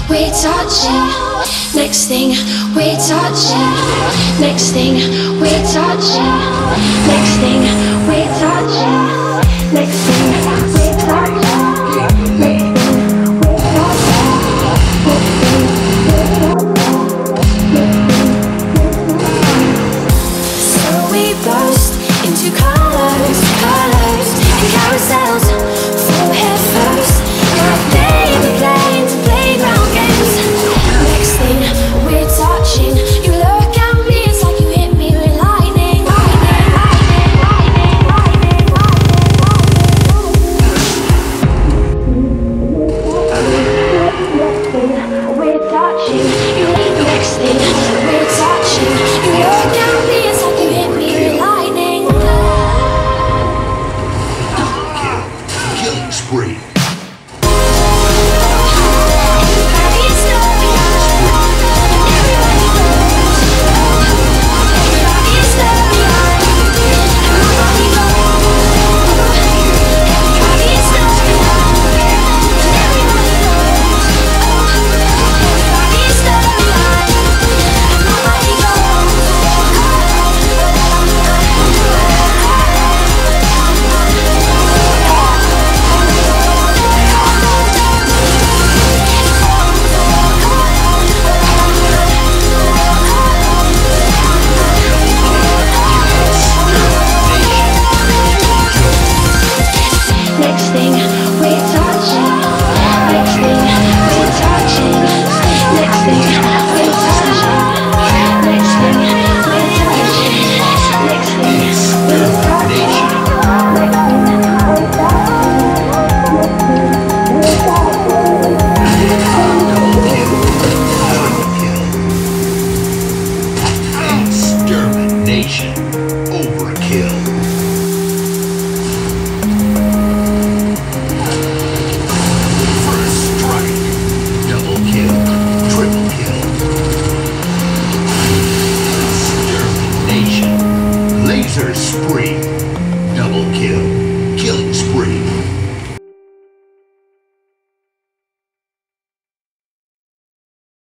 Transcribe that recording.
we're touching. Next thing, we're touching. Next thing, we're touching. Next thing, we're touching. Next thing, we're touching. Next thing, we're touching. So we burst into colors, colors and carousels. Full head first, like baby planes, playground games. Next thing, we're touching. You look at me, it's like you hit me with lightning, lightning, lightning, lightning, lightning, lightning. We're touching. You next thing, we're touching. You look at me, it's like you hit me with lightning. Killing spree. Next thing, we're touching. Next thing, we're touching. Next thing, we're touching. Next thing, we're touching. Next thing, we're touching. Extermination. Overkill. First strike. Double kill. Triple kill. Extermination. Laser spree. Double kill.